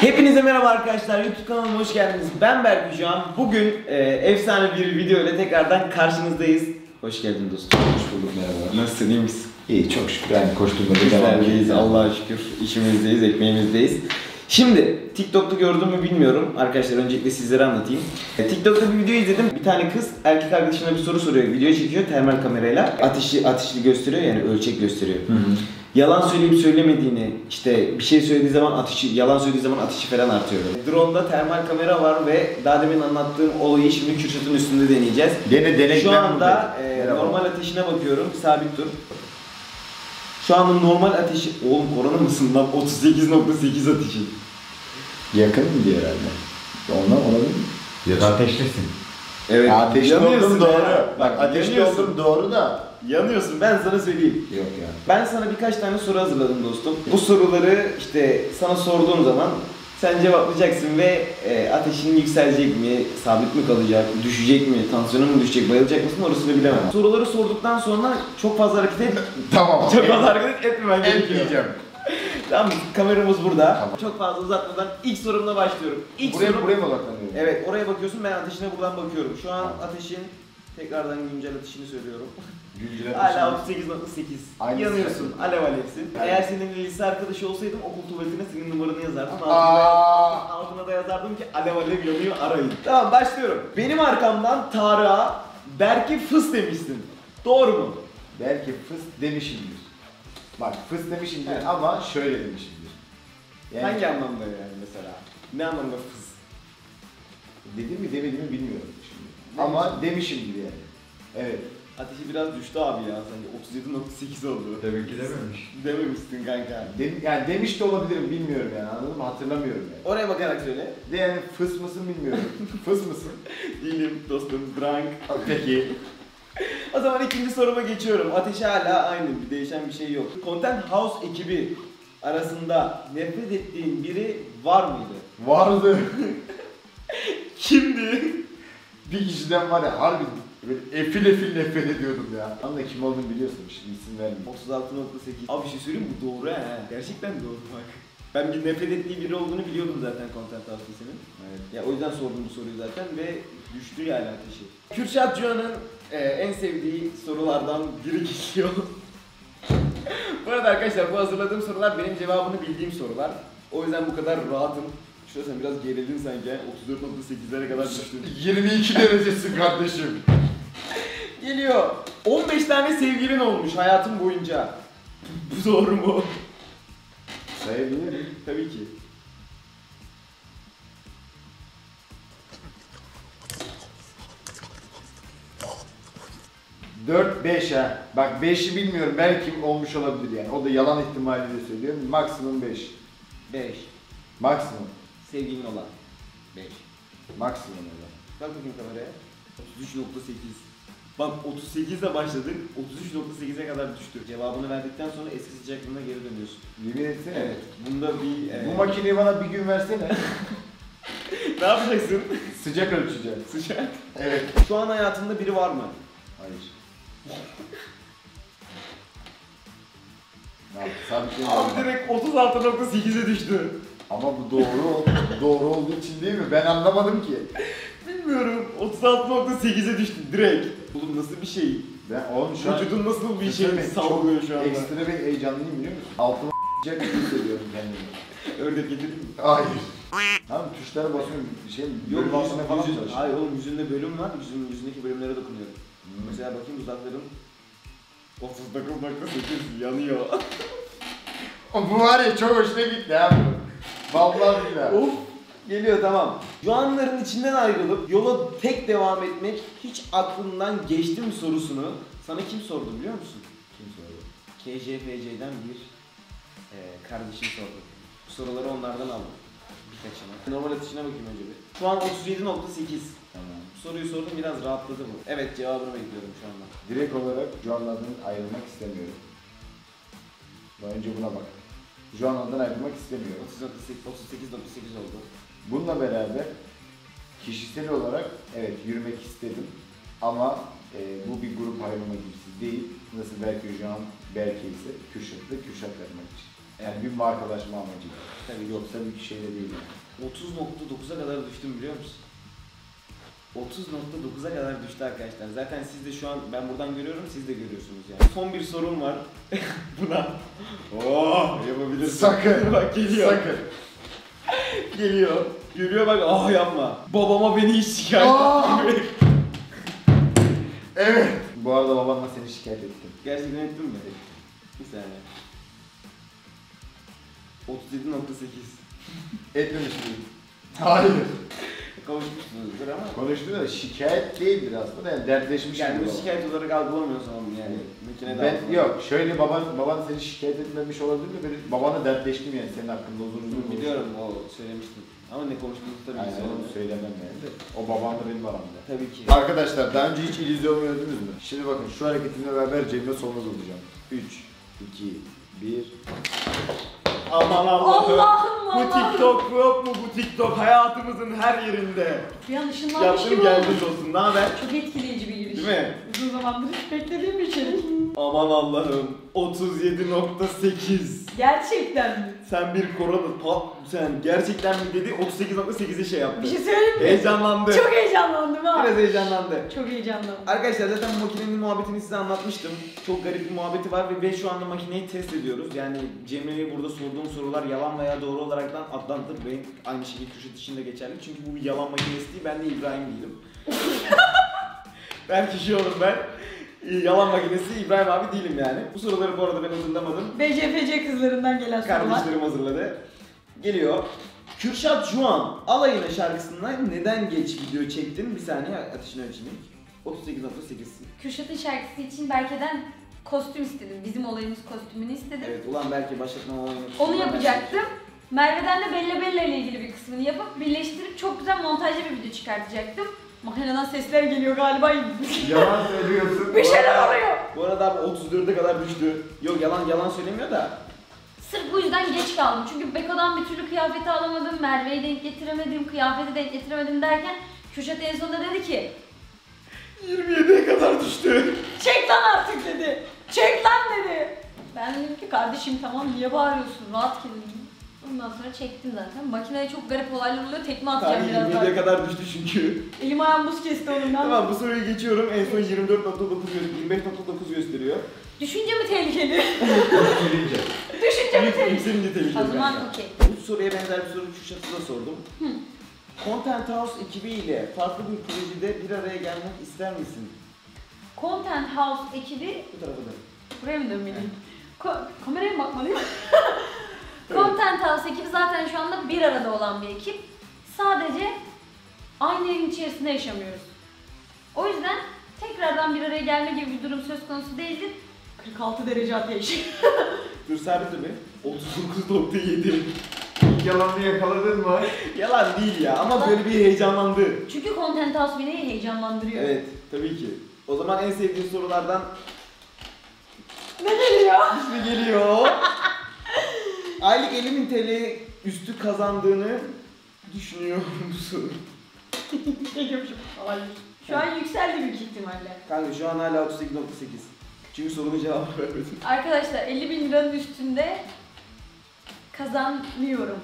Hepinize merhaba arkadaşlar, YouTube kanalıma hoş geldiniz. Ben Berk Hücan. Bugün efsane bir video ile tekrardan karşınızdayız. Hoş geldin dostum. Hoş bulduk, merhaba. Nasılsın, iyi misin? İyi, çok şükür. Yani koşturmada devam Bizlerdeyiz, Allah'a şükür. İşimizdeyiz, ekmeğimizdeyiz. Şimdi TikTok'ta gördüm mü bilmiyorum. Arkadaşlar öncelikle sizlere anlatayım. TikTok'ta bir video izledim. Bir tane kız erkek arkadaşına bir soru soruyor. Video çekiyor termal kamerayla. Ateşli gösteriyor, yani ölçek gösteriyor. Yalan söyleyip söylemediğini, işte bir şey söylediği zaman yalan söylediği zaman ateşi falan artıyor. Drone'da termal kamera var ve daha demin anlattığım olayı şimdi Kürşat'ın üstünde deneyeceğiz. Şu anda normal ateşine bakıyorum. Sabit dur. Şu anda normal ateşi... Oğlum korona mısın lan? 38.8 ateşi. Yakın mı diye herhalde? Ondan olabilir mi? Ya da ateşlisin. Evet. Ateşli oldum doğru. Bak ateşli yanıyorsun. oldum doğru da. Yanıyorsun, ben sana söyleyeyim. Yok ya. Ben sana birkaç tane soru hazırladım dostum. Bu soruları işte sana sorduğum zaman sen cevaplayacaksın ve ateşin yükselecek mi, sabit mi kalacak, düşecek mi, tansiyonun mu düşecek, bayılacak mısın orasını bilemem. Soruları sorduktan sonra çok fazla hareket et. Tamam. Çok fazla hareket etmemen gerekiyor. Etmeyeceğim. Tamam, kameramız burada. Tamam. Çok fazla uzatmadan ilk sorumla başlıyorum. Buraya mı odaklanıyorum? Evet, oraya bakıyorsun, ben ateşine buradan bakıyorum. Şu an ateşin, tekrardan güncel ateşini söylüyorum. Güncel Hala ateşi. 38.8. Yanıyorsun, alev alevsin. Eğer senin lise arkadaşı olsaydım okul tuvaletine senin numaranı yazardım. Altına da yazardım ki alev alev yanıyor, arayın. Tamam, başlıyorum. Benim arkamdan Tarık'a Berk'e fıs demişsin. Doğru mu? Belki fıs demişimdir. Bak fıs demişimdir Evet. ama şöyle demişimdir. Yani, Hangi anlamda yani mesela? Ne anlamda fıs? dedim mi demedim mi bilmiyorum şimdi. Ama demişimdir yani. Evet. Ateşi biraz düştü abi ya, sanki 37.8 oldu. Demek ki dememiş. Dememişsin kanka. Yani demiş de olabilirim bilmiyorum yani anladın mı? Hatırlamıyorum yani. Oraya bakarak söyle. De yani fıs mısın bilmiyorum. Fıs mısın? Değilim dostum, drunk. Peki. O zaman ikinci soruma geçiyorum. Ateşi hala aynı, bir değişen bir şey yok. Content House ekibi arasında nefret ettiğin biri var mıydı? Vardı. Kimdi? Bir kişiden var ya harbi böyle efil nefret ediyordum ya. Anla kim olduğunu biliyorsun şimdi isim vermeyeyim. 36.8. Abi bir şey söyleyeyim mi? Bu doğru ha. Gerçekten doğru bak. Ben bir nefret ettiği biri olduğunu biliyordum zaten Content House'ın. Evet. Ya o yüzden sordum bu soruyu zaten ve düştü yani ateşi. Kürşat Cuhan'ın en sevdiği sorulardan biri geliyor. Bu arada arkadaşlar bu hazırladığım sorular benim cevabını bildiğim sorular. O yüzden bu kadar rahatım. Şurada sen biraz gerildin sanki. 34.8'lere kadar düştün. 22 derecesin kardeşim. Geliyor. 15 tane sevgilin olmuş hayatın boyunca. Bu doğru mu? Sayabilir miyim? Tabii ki. Dört, 5 ha. Bak 5'i bilmiyorum belki olmuş olabilir yani. O da yalan ihtimaliyle söylüyorum. Maksimum 5. 5. Maksimum. Sevgilin olan. 5. Maksimum öyle. Bak bakayım kameraya. 33.8. Bak 38 ile başladık. 33.8'e kadar düştü. Cevabını verdikten sonra eski sıcaklığına geri dönüyorsun. Yemin etsene. Evet. Bunda bir... Bu makineyi bana bir gün versene. Ne yapacaksın? Sıcak ölçeceğim. Sıcak. Evet. Şu an hayatında biri var mı? Hayır. Ne yaptı? Sabitleyin. Abi direkt 36.8'e düştü. Ama bu doğru olduğu için değil mi? Ben anlamadım ki. Bilmiyorum. 36.8'e düştü direkt. Oğlum nasıl bir şey? Ben oğlum şu an Vücudun nasıl bir şey çok sallıyor şu anda? ekstra bir heyecanlıyım biliyor musun? Altıma sıcak gibi hissediyorum kendimi. Ördek getirdin mi? Hayır. Tamam tuşlara basıyorum şey Yok, bölüm altına falan çalışıyorum. hayır oğlum, yüzünde bölüm var. Yüzündeki bölümlere dokunuyorum. Mesela bakayım dudaklarım 39.8 yanıyor. Bu var ya çok hoşuna gitti ha bu. Vallahi billahi. Of. Geliyor, tamam. Juanların içinden ayrılıp yola tek devam etmek hiç aklından geçti mi sorusunu sana kim sordu biliyor musun? Kim sordu? KJFC'den bir kardeşim sordu. Bu soruları onlardan aldım. Birkaçını. Normal atışına bakayım önce bir. Şu an 37.8. Tamam. Soruyu sordum, biraz rahatladı bu. Evet, cevabını bekliyorum şu anda. Direkt olarak Juan'lardan ayrılmak istemiyorum. Önce buna bak. Juan'lardan ayrılmak istemiyorum. 38.8 oldu. Bununla beraber kişisel olarak evet yürümek istedim ama bu bir grup ayrılma gibisi değil. Nasıl belki Juan, belki ise Kürşat'la Kürşat yapmak için. Yani bir markalaşma amacıyla. Tabii Yoksa bir şey de değil yani. 30.9'a kadar düştüm biliyor musun? 30.9'a kadar düştü arkadaşlar. Zaten siz de şu an, ben buradan görüyorum, siz de görüyorsunuz yani. Son bir sorum var. Buna. Yapabilirsin. Sakın. Bak geliyor. Sakın. Geliyor. Görüyor bak, yapma. Babama beni hiç şikayet etmiyor. Evet. Bu arada babamla seni şikayet ettim. Gerçekten ettin mi? Bir saniye. 37.8. Etmemiş miyim? Hayır. Kavuşmuşsunuzdur ama. Konuştu da şikayet değildir aslında, yani dertleşmiş Yani gibi bu baba. şikayet olarak algılamıyorsun ama yani. Makinede Ben algılamıyor. yok, şöyle baban seni şikayet etmemiş olabilir mi? Ben babanla dertleştim yani senin hakkında uzun uzun konuştum. Biliyorum, o söylemiştin. Ama ne konuştuğumuzu tabii ki Aynen, onu söylemedim. söylemem yani de. O babanla benim aramda. Tabii ki. Arkadaşlar daha önce hiç illüzyon gördünüz mü? Şimdi bakın şu hareketimle beraber Cem'le sonuna bulacağım. 3, 2, 1. Aman Allah'ım. Allah'ım Bu Allah'ım. TikTok yok mu? Bu TikTok hayatımızın her yerinde. Bir an ışınlanmış Yaptım gibi gelmiş oldu. olsun. Ne haber? Çok etkileyici bir giriş. Değil mi? Uzun zamandır hiç beklediğim bir içerik. Aman Allah'ım. 37.8. Gerçekten mi? Sen bir sen gerçekten mi dedi? 38.8'e şey yaptı. Bir şey söyleyeyim mi? Heyecanlandı. Çok heyecanlandım ha. Biraz heyecanlandı. Çok heyecanlandım. Arkadaşlar zaten bu makinenin muhabbetini size anlatmıştım. Çok garip bir muhabbeti var ve şu anda makineyi test ediyoruz. Yani Cemre'ye burada sorduğum sorular yalan veya doğru olaraktan adlandırmayın. Aynı şekilde Kürşat için de geçerli. Çünkü bu bir yalan makinesi değil. Ben de İbrahim değilim. Belki şey olur ben. Yalan makinesi İbrahim abi değilim yani. Bu soruları bu arada ben hazırlamadım. BCFC kızlarından gelen sorular. Kardeşlerim hazırladı. Geliyor. Kürşat Juan alayına şarkısından neden geç video çektin? Bir saniye ateşini ölçeyim. 38.8'sin. Kürşat'ın şarkısı için Berke'den kostüm istedim. Bizim olayımız kostümünü istedim. Evet ulan belki başlatma olayını. Onu yapacaktım. Merve'den de Bella Bella ile ilgili bir kısmını yapıp birleştirip çok güzel montajlı bir video çıkartacaktım. Makineden sesler geliyor galiba. Yalan söylüyorsun. Bir şeyler oluyor. Bu arada abi 34'e kadar düştü. Yok yalan söylemiyor da. Sırf bu yüzden geç kaldım. Çünkü Beko'dan bir türlü kıyafeti alamadım, Merve'yi denk getiremedim, kıyafeti denk getiremedim derken Kürşat en sonunda dedi ki 27'ye kadar düştü. Çek lan artık dedi. Çek lan dedi. Ben dedim ki kardeşim tamam niye bağırıyorsun rahat gelin. ondan sonra çektim zaten. Makineye çok garip olaylar oluyor, tekme atacağım Tabii birazdan. 27'ye kadar düştü çünkü. Elim ayağım buz kesti onundan. Tamam bu soruyu geçiyorum. En son 25.9 gösteriyor. Düşünce mi tehlikeli? Gelince. Düşünce mi tehlikeli? Yükselince tehlikeli. O zaman bence. okey. Bu soruya benzer bir soru Kürşat'a da sordum. Content House ekibiyle farklı bir projede bir araya gelmek ister misin? Content House ekibi, Bu tarafa dön. Buraya mı dönmeliyim? Kameraya mı bakmalıyım? Content House ekibi zaten şu anda bir arada olan bir ekip. Sadece aynı evin içerisinde yaşamıyoruz. O yüzden tekrardan bir araya gelme gibi bir durum söz konusu değildir. 46 derece ateş. Dur sabit dur be. 39.7. Yalanını yakaladın mı? Yalan değil ya ama böyle bir heyecanlandı. Çünkü Content House beni heyecanlandırıyor. Evet tabii ki. O zaman en sevdiğin sorulardan Ne geliyor? ismi geliyor. Aylık 50.000 TL üstü kazandığını düşünüyor musun? Ne diyormuşum? Hayır. Şu an yükseldi büyük ihtimalle. Kanka şu an hala 38.8. Çünkü sorunun cevabı vermedim. Arkadaşlar 50.000 liranın üstünde kazanmıyorum.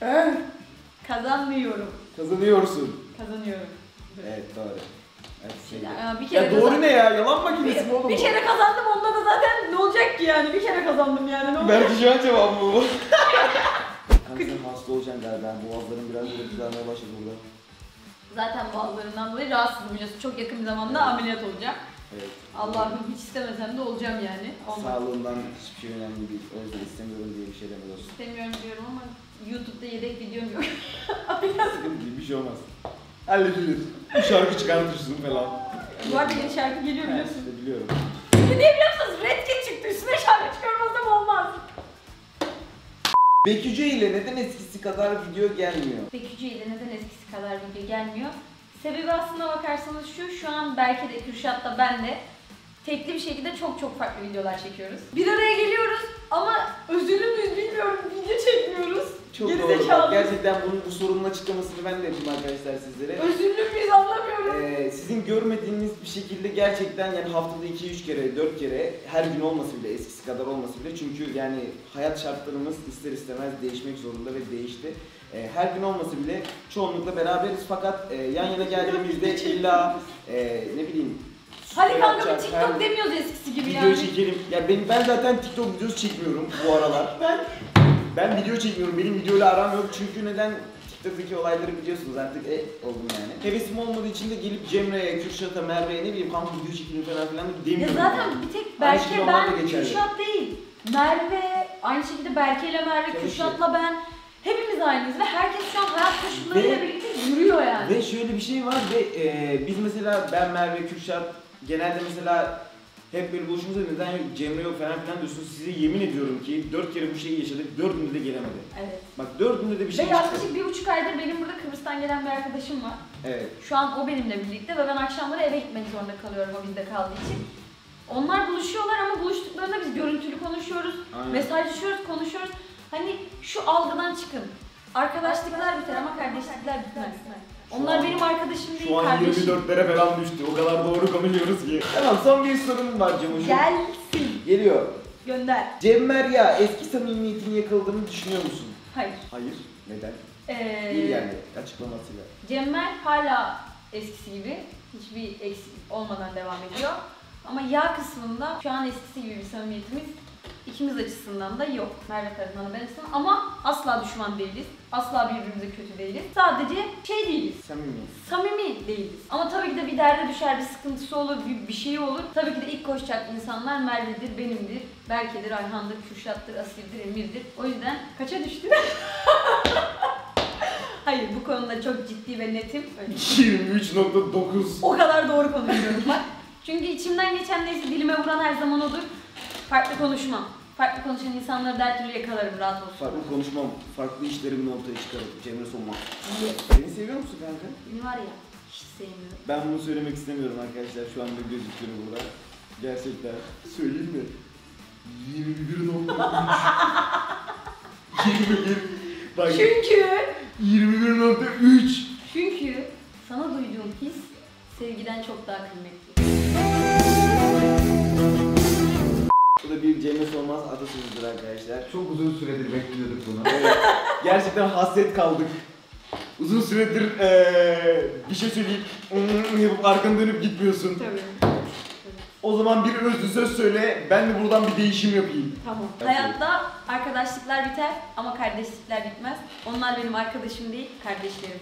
Kazanmıyorum. Kazanıyorsun. Kazanıyorum. Evet doğru. Evet, sevdim. Ya, bir kere Ya doğru kazan- ne ya? Yalan makinesi mi oğlum? Bir kere kazandım onda da zaten ne olacak ki yani? Bir kere kazandım yani ne olacak? Belki şu an cevabı bu. Kanka sen hasta olacaksın galiba. Boğazların biraz böyle düzelmeye başladı burada. Zaten boğazlarımdan dolayı rahatsızım biliyorsun. Çok yakın bir zamanda ameliyat olacağım. Evet. Allah'ım hiç istemesem de olacağım yani. Olmaz. Sağlığından hiçbir şey önemli değil. O yüzden istemiyorum diye bir şey deme dostum. İstemiyorum diyorum ama YouTube'da yedek videom yok. Sıkıntı değil, bir şey olmaz. Halledilir. Bir şarkı çıkartırsın falan. Bu arada yeni şarkı geliyor Evet, biliyorsun. işte biliyorum. Niye biliyor musunuz? Red Kit çıktı üstüne şarkı çıkarmazsam olmaz. Beküce ile neden eskisi kadar video gelmiyor? Bekücü ile neden eskisi kadar video gelmiyor? Sebebi aslına bakarsanız şu an belki de Kürşat da ben de tekli bir şekilde çok farklı videolar çekiyoruz. Bir araya geliyoruz ama özürlü müyüz bilmiyorum, video çekmiyoruz. Çok Geri doğru. Bak, zekalı. gerçekten bu sorunun açıklamasını ben de yapayım arkadaşlar sizlere. Özürlü müyüz anlamıyorum. Sizin görmediğiniz bir şekilde gerçekten yani haftada 2-3 kere, 4 kere her gün olmasa bile, eskisi kadar olmasa bile, çünkü yani hayat şartlarımız ister istemez değişmek zorunda ve değişti. Her gün olmasa bile çoğunlukla beraberiz fakat yan yana geldiğimizde illa ne bileyim Hadi kanka bir yapacak, TikTok demiyoruz eskisi gibi video yani. çekelim. Ya ben zaten TikTok videosu çekmiyorum bu aralar. Ben video çekmiyorum. Benim videoyla aram yok çünkü neden? TikTok'taki olayları biliyorsunuz artık oldum yani. Hevesim olmadığı için de gelip Cemre'ye, Kürşat'a, Merve'ye ne bileyim kanka video çekelim falan filan da Ya demiyorum. zaten yani. bir tek Aynı şekilde Berke, onlar da ben, geçerli. Kürşat değil. Merve, aynı şekilde Berke ile Merve, Tabii Kürşat'la ben. Hepimiz aynıyız ve herkes şu an hayat koşullarıyla birlikte yürüyor yani. Ve şöyle bir şey var ve biz mesela ben, Merve, Kürşat genelde mesela hep böyle buluşumuzda neden yok, Cemre yok falan filan diyorsunuz. Size yemin ediyorum ki 4 kere bu şeyi yaşadık, 4'ünde de gelemedi. Evet. Bak 4'ünde de bir şey Ve çıktı. yaklaşık 1,5 aydır benim burada Kıbrıs'tan gelen bir arkadaşım var. Evet. Şu an o benimle birlikte ve ben akşamları eve gitmek zorunda kalıyorum o bizde kaldığı için. Onlar buluşuyorlar ama buluştuklarında biz görüntülü konuşuyoruz, Aynen. mesajlaşıyoruz, konuşuyoruz. Hani şu algıdan çıkın. Arkadaşlıklar biter ama kardeşlikler bitmez. Onlar benim arkadaşım değil, Şu an kardeşim. 24'lere falan düştü. O kadar doğru konuşuyoruz ki. Tamam, son bir sorum var Cemoş'um. Gelsin. Geliyor. Gönder. Cemmer ya eski samimiyetin yakaladığını düşünüyor musun? Hayır. Hayır. Neden? Değil yani açıklamasıyla. Cemmer hala eskisi gibi. Hiçbir eksik olmadan devam ediyor. Ama yağ kısmında şu an eskisi gibi bir samimiyetimiz ikimiz açısından da yok. Merve tarafından da ben açısından. Ama asla düşman değiliz. Asla birbirimize kötü değiliz. Sadece şey değiliz. Samimi. Samimi değiliz. Ama tabii ki de bir derde düşer, bir sıkıntısı olur, bir şey olur. Tabii ki de ilk koşacak insanlar Merve'dir, benimdir, Berke'dir, Ayhan'dır, Kürşat'tır, Asil'dir, Emir'dir. O yüzden kaça düştü? Hayır, bu konuda çok ciddi ve netim. Öyle. 23.9. O kadar doğru konuşuyorum bak. Çünkü içimden geçen neyse dilime vuran her zaman odur. Farklı konuşmam. Farklı konuşan insanları da her türlü yakalarım, rahat olsun. Farklı konuşmam, farklı işlerimi ortaya çıkarıp Cemre Sonma. Beni seviyor musun kanka? Beni var ya, hiç sevmiyorum. Ben bunu söylemek istemiyorum arkadaşlar. Şu anda gözüküyor burada. Gerçekten. Söyleyeyim mi? 21.3. Bak. Çünkü 21.3. sana duyduğum his sevgiden çok daha kıymetli. Bu da bir Cemre Solmaz atasözüdür arkadaşlar. Çok uzun süredir bekliyorduk bunu. Evet, gerçekten hasret kaldık. Uzun süredir bir şey söyleyip yapıp arkanı dönüp gitmiyorsun. Tabii. O zaman bir özlü söz söyle, ben de buradan bir değişim yapayım. Tamam. Evet. Hayatta arkadaşlıklar biter ama kardeşlikler bitmez. Onlar benim arkadaşım değil, kardeşlerim.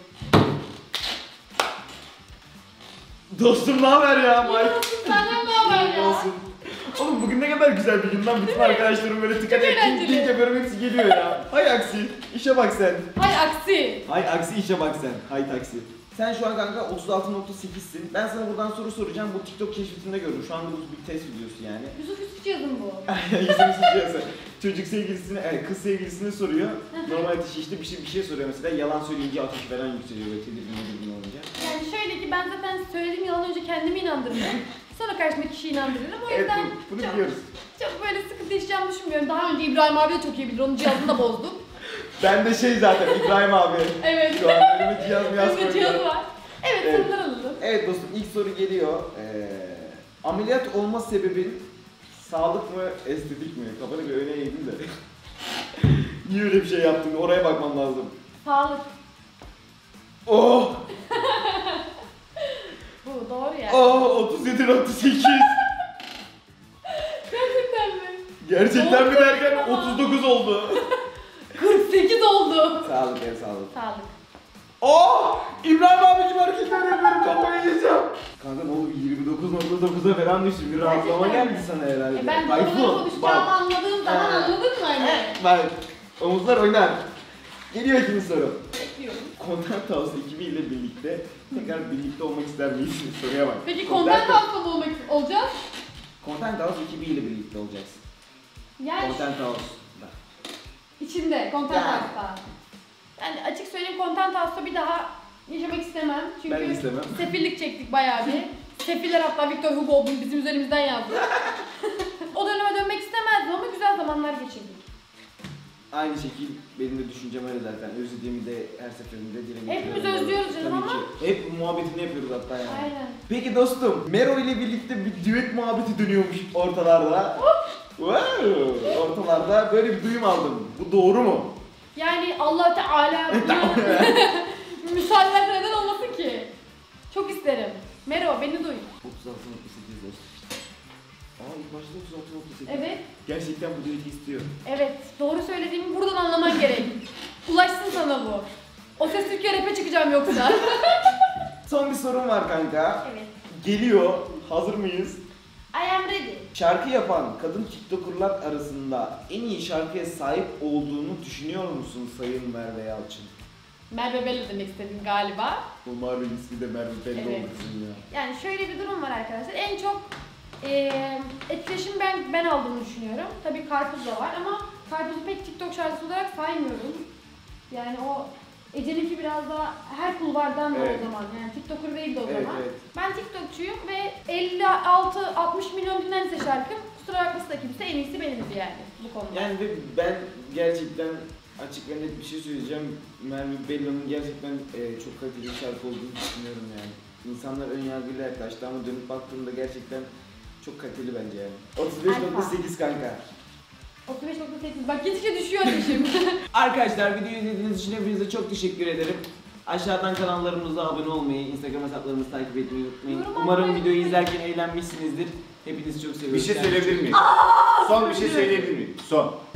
Dostum ne haber ya Mike? Senden ne haber ya? Olsun. Oğlum bugün ne kadar güzel bir gün lan, bütün arkadaşlarım böyle tıkanıyor, ding yapıyorum, hepsi geliyor ya. Hay aksi, işe bak sen. Hay aksi. Hay aksi, işe bak sen. Hay taksi. Sen şu an kanka 36.8'sin. Ben sana buradan soru soracağım. Bu TikTok keşfetinde gördüm. Şu anda bu bir test videosu yani. Yusuf Üsküç yazın bu. Yüzümü sıçrıyorsa. Çocuk sevgilisine, kız sevgilisine soruyor. Normal ateşi işte bir şey soruyor mesela. Yalan söyleyince ateşi falan yükseliyor böyle tedirgin olunca. Yani şöyle ki ben zaten söylediğim yalan önce kendimi inandırırım. Sonra karşımdaki kişiyi inandırırım. O Evet, yüzden bunu biliyoruz. çok böyle sıkıntı yaşayacağımı düşünmüyorum. Daha önce İbrahim abi de çok iyi bilir. Onun cihazını da bozduk. Ben de şey zaten İbrahim abi. Evet. Şu an önüme cihaz Önünde cihazı koyuyor. var. Evet, Evet. sorular alalım. Evet dostum, ilk soru geliyor. Ameliyat olma sebebin sağlık mı, estetik mi? Kafanı bir öne eğdin de. Niye öyle bir şey yaptın? Oraya bakmam lazım. Sağlık. Oh! Bu doğru yani. Oh! 37.8. Gerçekten mi? Gerçekten mi Doğru derken ama. 39 oldu. 48 oldu. Sağlık en sağlık. Sağlık. Oh! İbrahim abi gibi hareketler yapıyorum, kafayı yiyeceğim. Kanka ne oldu? 29.9'a falan düştü. Bir rahatlama geldi sana herhalde. Ben Tayfun, doğru konuşacağımı anladığım zaman anladın mı hani? Bak, omuzlar oynar. Geliyor ikinci soru. Bekliyorum. Content House ekibiyle birlikte tekrar birlikte olmak ister miyiz? Soruya bak. Peki content house'da mı olacağız? Content House ekibiyle birlikte olacaksın. Yani Content House'da. içinde, content Yani. house'da. Yani açık söyleyeyim content house'da bir daha yaşamak istemem. Ben de Çünkü istemem. sefillik çektik bayağı bir. Sefiller hatta Victor Hugo bunu bizim üzerimizden yazdı. O döneme dönmek istemezdim ama güzel zamanlar geçirdik. Aynı şekil benim de düşüncem öyle zaten. Özlediğimi de her seferinde dile getiriyorum. Hepimiz özlüyoruz canım Tabii ama. ki. Hep muhabbetini yapıyoruz hatta yani. Aynen. Peki dostum, Mero ile birlikte bir düet muhabbeti dönüyormuş ortalarda. Wow! Ortalarda böyle bir duyum aldım. Bu doğru mu? Yani Allah Teala müsaade neden olmasın ki? Çok isterim. Mero beni duy. 36.8 dostum. İlk başta 36.8. Evet, Gerçekten bu düeti istiyor. evet. Doğru söylediğimi buradan anlaman gerek. Ulaşsın sana bu. O Ses Türkiye rap'e çıkacağım yoksa. Son bir sorum var kanka. Evet. Geliyor. Hazır mıyız? I am ready. Şarkı yapan kadın TikToker'lar arasında en iyi şarkıya sahip olduğunu düşünüyor musun Sayın Merve Yalçın? Merve Bello demek istedin galiba. Bu Merve ismi de Merve belli Evet. oldu kızım ya. Yani şöyle bir durum var arkadaşlar. En çok etkileşim ben aldığımı düşünüyorum. Tabii Karpuz da var ama Karpuz'u pek TikTok şarkısı olarak saymıyorum. Yani o Ece'ninki biraz daha her kulvardan da Evet. o zaman. Yani TikToker değildi o Evet, zaman. evet. Ben TikTokçuyum ve 56-60 milyon dinlense şarkım kusura bakmasın da kimse en iyisi benimdi yani bu konuda. Yani ve ben gerçekten açık ve net bir şey söyleyeceğim. Merve Bello'nun gerçekten çok kaliteli bir şarkı olduğunu düşünüyorum yani. İnsanlar ön yargıyla yaklaştı ama dönüp baktığımda gerçekten çok kaliteli bence yani. 35.8 kanka. 35.8 bak gittikçe düşüyor ateşim. Arkadaşlar videoyu izlediğiniz için hepinize çok teşekkür ederim. Aşağıdan kanallarımıza abone olmayı, Instagram hesaplarımızı takip etmeyi unutmayın. Yorum Umarım atmayı videoyu unutmayın. izlerken eğlenmişsinizdir. Hepinizi çok seviyorum. Bir şey Kendinize söyleyebilir miyim? Son bir şey söyleyebilir miyim? Son.